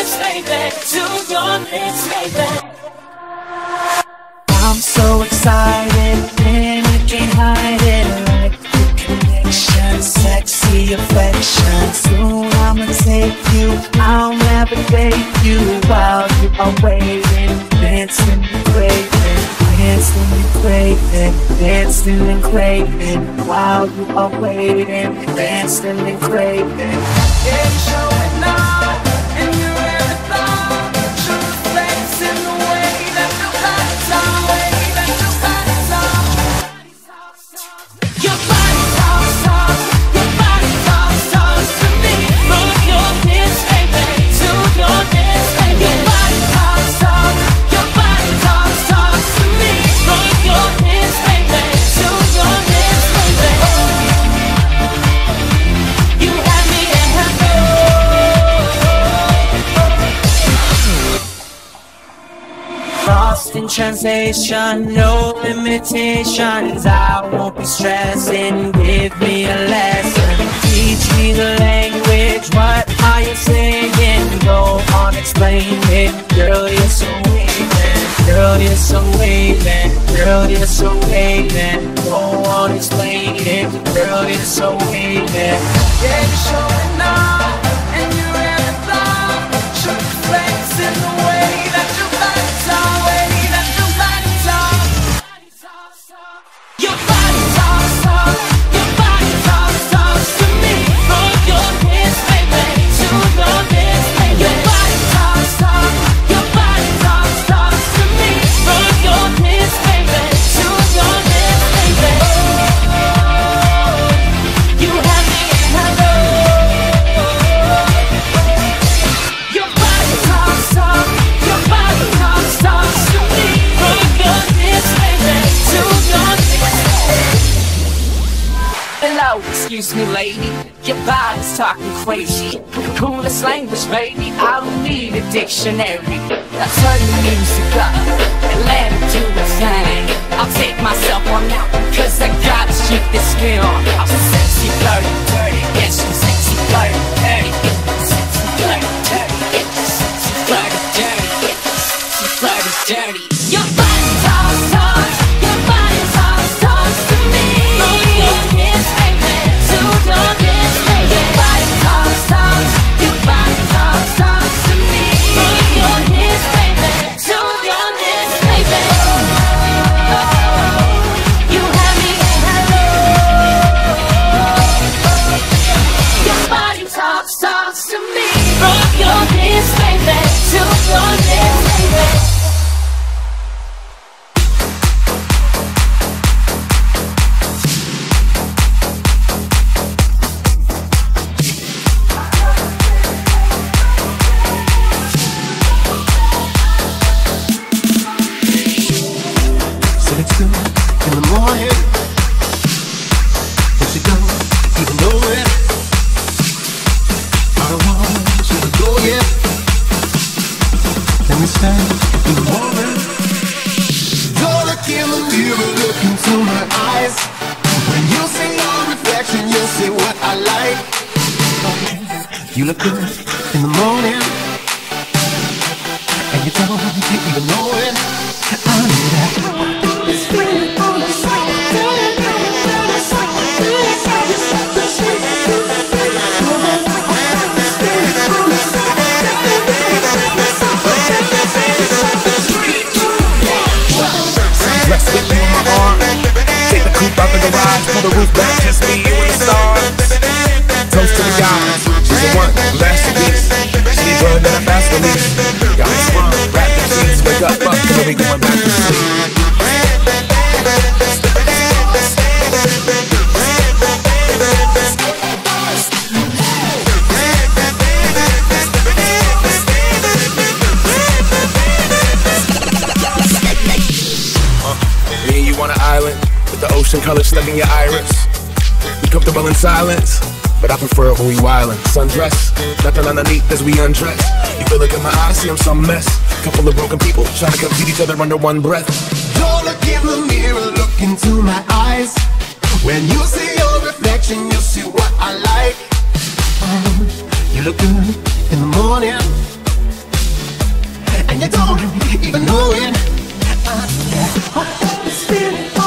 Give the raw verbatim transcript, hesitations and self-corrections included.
lips, baby, to your lips, baby. I'm so excited and I can't hide it. Like the connection, sexy affection. Soon I'ma take you, I'll navigate you while you are waiting, dancing and craving, dancing and craving, dancing and craving while you are waiting, dancing and craving. Yeah, you're showing up, and you're everything. True reflects in the way that your body's on, way that your body's on. Your body talks, talks, your body talks, talks to me. From your lips, baby, to your lips, baby. Your body talks, talks, your body talks, talks to me. From your lips, baby, to your lips, baby. You have me at hello. Lost in translation, no limitations. I won't be stressing, give me a lesson. Teach me the language, what are you saying? Go on, explain it. Girl, you're so waving. Girl, you're so waving. Girl, you're so waving. Go on, explain it. Girl, you're so waving. Yeah, you're showing up, and you're everything. True reflects in the way that your body's on, way that your body's on. Your body talks, talks, your body talks, talks to me. From your lips, baby, to your lips, baby. Your body talks, talks, your body talks, talks to me. From your lips, baby, to your lips, baby. You have me at hello. Your body talks, talks, your body talks, talks to me. From your lips, baby, to your lips. Hello, excuse me, lady. Your body's talking crazy. Coolest language, baby. I don't need a dictionary. Now turn the music up and let it do the thing. I'll take myself on out because I gotta shake this skin on. I'm so sexy, flirty, dirty. Yes, I'm sexy, flirty, dirty. Sexy, flirty, dirty. Sexy, flirty, dirty. Sexy, flirty, dirty. Your body talks, talks. Your body talks, talks to me. From your lips, baby, to your lips, baby. Your body talks, talks. Your body talks, talks to me. From your lips, baby, to your lips, baby. You have me at hello. Your body talks, talks to me. From your lips, baby, to your lips, baby. Said it's good in the morning. There she goes, even know it. I don't want you to go yet. Let me stand in the morning. Don't look in the mirror, look into my eyes. When you see your reflection, you'll see what I like. You look good in the morning, and you don't even know it. I know that. Rest with you on my arm. Take the coupe out the garage, pull the roof back, just me, you and the stars. Toast to the gods, she's the one, last of this. She need blood that I fast release. Got me smart, wrap the sheets, wake up, fuck, and we going back to sleep. Me and you on an island with the ocean color stuck in your iris. We comfortable in silence, but I prefer it when we wildin'. Sundress, nothing underneath as we undress. You feel like in my eyes, see I'm some mess. Couple of broken people trying to complete each other under one breath. Don't look in the mirror, look into my eyes. When you see your reflection, you'll see what I like. Um, you look good in the morning, and you don't even know it. I, I, I,